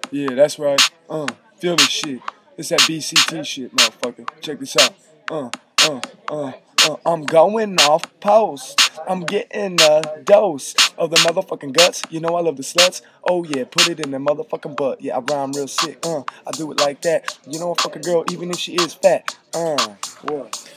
Yeah, that's right. Feel this shit. It's that BCT shit, motherfucker. Check this out. I'm going off post. I'm getting a dose of the motherfucking guts. You know I love the sluts. Oh yeah, put it in the motherfucking butt. Yeah, I rhyme real sick. I do it like that. You know a fucking girl, even if she is fat. What?